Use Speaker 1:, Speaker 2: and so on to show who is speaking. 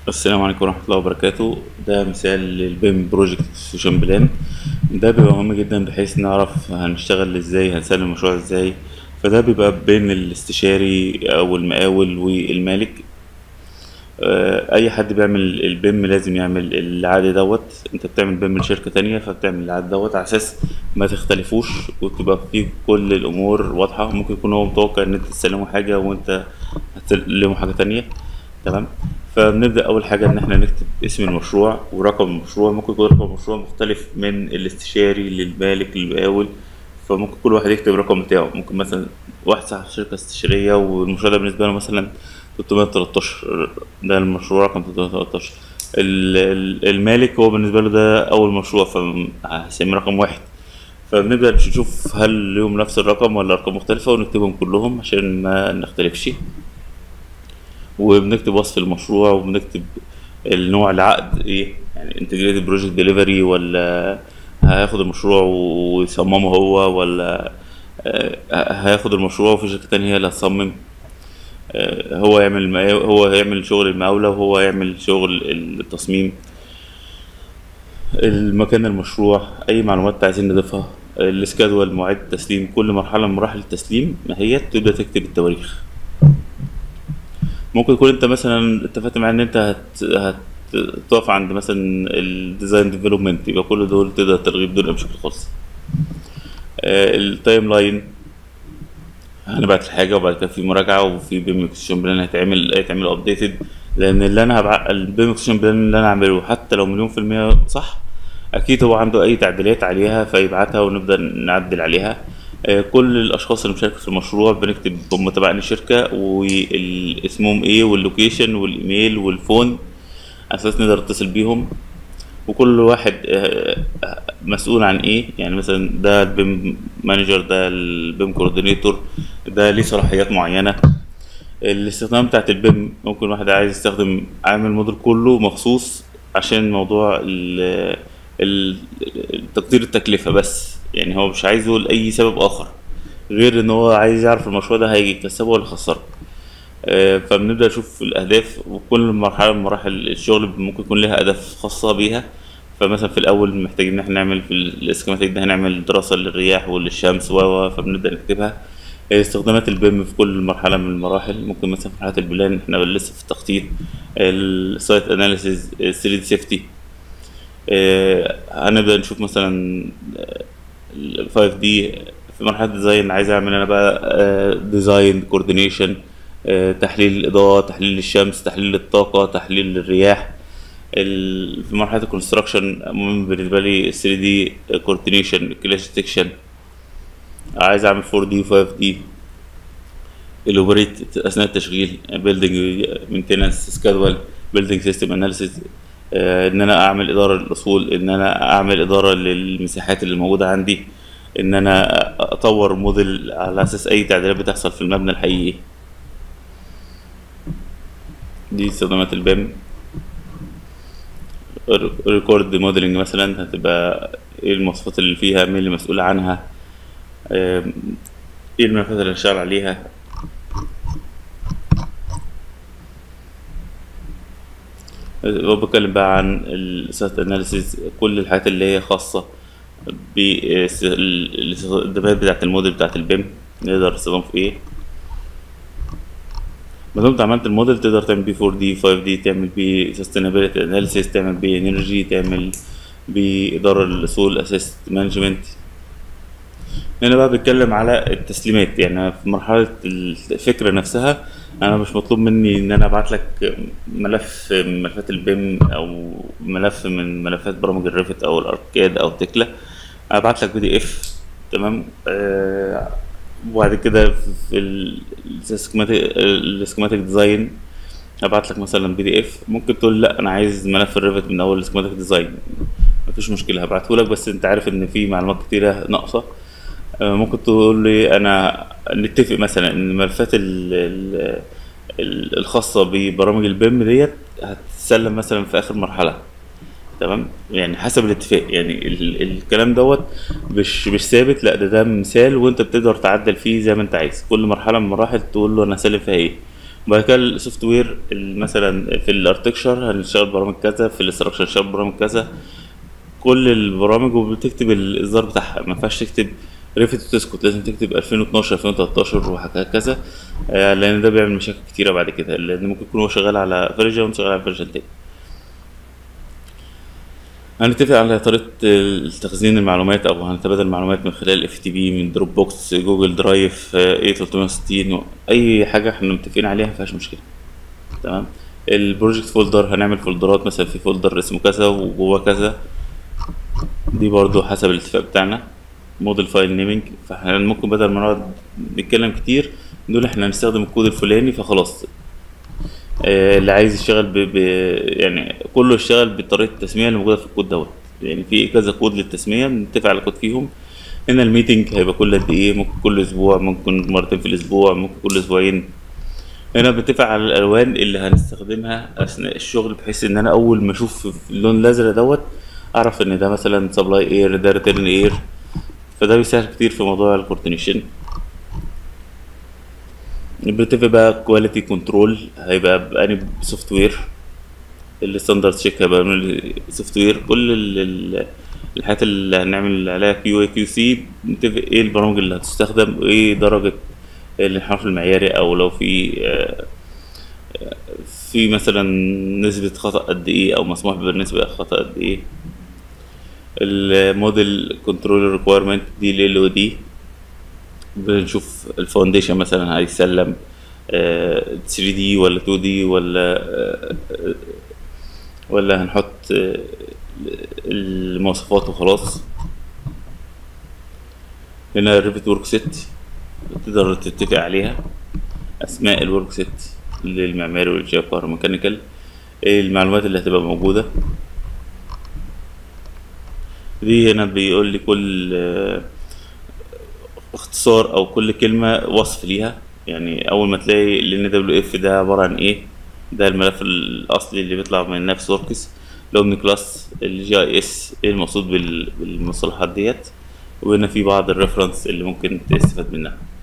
Speaker 1: السلام عليكم ورحمة الله وبركاته. ده مثال للبيم بروجكت اكسكيوشن بلان. ده بيبقى مهم جدا بحيث نعرف هنشتغل ازاي، هنسلم المشروع ازاي. فده بيبقى بين الاستشاري او المقاول والمالك. اي حد بيعمل البيم لازم يعمل العقد دوت. انت بتعمل بيم لشركة تانية فبتعمل العقد دوت على اساس ما تختلفوش وتبقى فيه كل الامور واضحة. ممكن يكون هو متوقع ان انت تسلمه حاجة وانت هتسلمه حاجة تانية. تمام. فبنبدأ أول حاجة إن إحنا نكتب اسم المشروع ورقم المشروع. ممكن يكون رقم المشروع مختلف من الاستشاري للمالك للمقاول، فممكن كل واحد يكتب الرقم بتاعه. ممكن مثلا واحد صاحب شركة استشارية والمشروع ده بالنسبة له مثلا 313، ده المشروع رقم 313. المالك هو بالنسبة له ده أول مشروع فهسميه رقم واحد. فبنبدأ نشوف هل ليهم نفس الرقم ولا أرقام مختلفة ونكتبهم كلهم عشان ما نختلفش. وبنكتب وصف المشروع وبنكتب النوع العقد ايه، يعني انتجريتد بروجكت ديليفري ولا هياخد المشروع ويصممه هو، ولا هياخد المشروع وفي شركة تانية هي اللي هتصمم. هو يعمل هو هيعمل شغل المقاولة وهو يعمل شغل التصميم. المكان المشروع، أي معلومات عايزين نضيفها، السكادول، مواعيد التسليم، كل مرحلة من مراحل التسليم ما هي تبدأ تكتب التواريخ. ممكن يكون انت مثلا اتفقت معاه ان انت هتقف عند مثلا الديزاين ديفلوبمنت، يبقى كل دول تقدر تلغيه بدون اي مشاكل خالص. التايم لاين، هنبعت الحاجه وبعد كده في مراجعه وفي بيم اكسشن بلان هيتعمل ابديتد. لان اللي انا البيم اكسشن بلان اللي انا هعمله حتى لو مليون في المية صح، اكيد هو عنده اي تعديلات عليها فيبعتها ونبدا نعدل عليها. كل الاشخاص اللي مشاركة في المشروع بنكتب هم تبع أي شركه واسمهم ايه واللوكيشن والايميل والفون على اساس نقدر نتصل بيهم. وكل واحد مسؤول عن ايه، يعني مثلا ده البيم مانجر، ده البيم كوردينيتور، ده ليه صلاحيات معينه. الاستخدام بتاعت البيم، ممكن واحد عايز يستخدم عامل موديل كله مخصوص عشان موضوع ال- تقدير التكلفة بس، يعني هو مش عايزه لأي سبب آخر غير إن هو عايز يعرف المشروع ده هيكسبه ولا يخسره. فبنبدأ نشوف الأهداف، وكل مرحلة من مراحل الشغل ممكن يكون لها أهداف خاصة بيها. فمثلا في الأول محتاجين إن احنا نعمل في الاسكيماتيك ده هنعمل دراسة للرياح وللشمس فبنبدأ نكتبها. استخدامات البيم في كل مرحلة من المراحل، ممكن مثلا في مرحلة البلان احنا لسه في التخطيط، السايت اناليسيز، 3 دي سيفتي. هنبدأ نشوف مثلا 5 دي. في مرحلة ديزاين عايز اعمل انا بقى ديزاين كوردينيشن، تحليل الإضاءة، تحليل الشمس، تحليل الطاقة، تحليل الرياح. في مرحلة الكونستراكشن مهم بالنسبة لي 3 دي كوردينيشن، كلاش ديتكشن. عايز اعمل 4 دي 5 دي الاوبريت اثناء التشغيل، بيلدينج مينتنس سكادول، بيلدينج سيستم اناليسيز. ان انا اعمل اداره للاصول، ان انا اعمل اداره للمساحات اللي موجوده عندي، ان انا اطور موديل على اساس اي تعديلات بتحصل في المبنى الحقيقي. دي استخدامات البيم. ريكورد موديلنج مثلا هتبقى ايه المواصفات اللي فيها، مين اللي مسؤول عنها، ايه الملفات اللي هشتغل عليها. هو بتكلم بقى عن السايت اناليسيز، كل الحاجات اللي هي خاصة بالاستخدامات بتاعة الموديل بتاعة البيم، نقدر نستخدمه في ايه. ما دام عملت الموديل تقدر تعمل بيه 4 دي 5 دي، تعمل بيه sustainability analysis، تعمل بيه انرجي، تعمل بيه إدارة للأصول اسيست مانجمنت. هنا بقى بتكلم على التسليمات، يعني في مرحلة الفكرة نفسها أنا مش مطلوب مني إن أنا أبعت لك ملف من ملفات البيم أو ملف من ملفات برامج الريفت أو الأركاد أو تكلا. أبعت لك PDF. تمام. وبعد كده في السكيماتيك ديزاين هبعت لك مثلا PDF. ممكن تقول لا أنا عايز ملف الريفت من أول السكيماتيك ديزاين، مفيش مشكلة هبعته لك، بس أنت عارف إن في معلومات كتيرة ناقصة. ممكن تقول لي انا نتفق مثلا ان الملفات الخاصه ببرامج البيم ديت هتتسلم مثلا في اخر مرحله. تمام، يعني حسب الاتفاق، يعني الكلام دوت مش ثابت، لا ده مثال وانت بتقدر تعدل فيه زي ما انت عايز. كل مرحله من المراحل تقول له انا هسلم فيها ايه. وبعد كده السوفت وير مثلا في الاركتكشر هنشتغل برامج كذا، في الاستراكشر هنشتغل برامج كذا، كل البرامج وبتكتب الاصدار بتاعها. ما ينفعش تكتب ريفت وتسكت، لازم تكتب 2012 2013 وهكذا. لان ده بيعمل مشاكل كتيره بعد كده، لان ممكن يكون هو شغال على فيرجن وانت شغال على فيرجن تاني. هنتفق على طريقة تخزين المعلومات، أو هنتبادل المعلومات من خلال اف تي بي، من دروب بوكس، جوجل درايف، اي 360، أي حاجة احنا متفقين عليها مفيهاش مشكلة. تمام. البروجكت فولدر هنعمل فولدرات، مثلا في فولدر اسمه كذا وجوه كذا، دي برضو حسب الاتفاق بتاعنا. موديل فايل نيمينج، فاحنا ممكن بدل ما نقعد نتكلم كتير نقول احنا هنستخدم الكود الفلاني فخلاص. اللي عايز يشتغل يعني كله يشتغل بطريقة التسمية اللي موجودة في الكود دوت. يعني في كذا كود للتسمية بنتفق على كود فيهم. هنا الميتنج هيبقى كل قد ايه، ممكن كل اسبوع، ممكن مرتين في الاسبوع، ممكن كل اسبوعين. هنا بنتفق على الالوان اللي هنستخدمها اثناء الشغل، بحيث ان انا اول ما اشوف اللون الازرق دوت اعرف ان ده مثلا سبلاي اير، ده ريتيرن اير. فده بيسهل كتير في موضوع الكوردينيشن. بنتفق بقى كواليتي كنترول هيبقى بأني سوفت وير، الستاندرد تشيك هيبقى من السوفت وير، كل الحاجات اللي هنعمل عليها كيو اي كيو سي. نتفق ايه البرامج اللي هتستخدم، وايه درجة الانحراف المعياري، او لو في مثلا نسبة خطأ قد ايه، او مسموح بالنسبة خطأ قد ايه. الموديل كنترول ريكويرمنت دي ال او دي، بنشوف الفاونديشن مثلا هيسلم 3D ولا 2D ولا هنحط المواصفات وخلاص. هنا الريفت ورك سيت تقدر تتفق عليها اسماء الورك سيت للمعماري والجيوبار ميكانيكال، المعلومات اللي هتبقى موجودة دي. هنا بيقول لي كل اختصار او كل كلمة وصف ليها. يعني اول ما تلاقي ال NWF ده عبارة عن ايه، ده الملف الاصلي اللي بيطلع من نفس وركس. الاومني كلاس، الجي اي اس، ايه المقصود بالمصطلحات ديت. وهنا في بعض الريفرنس اللي ممكن تستفاد منها.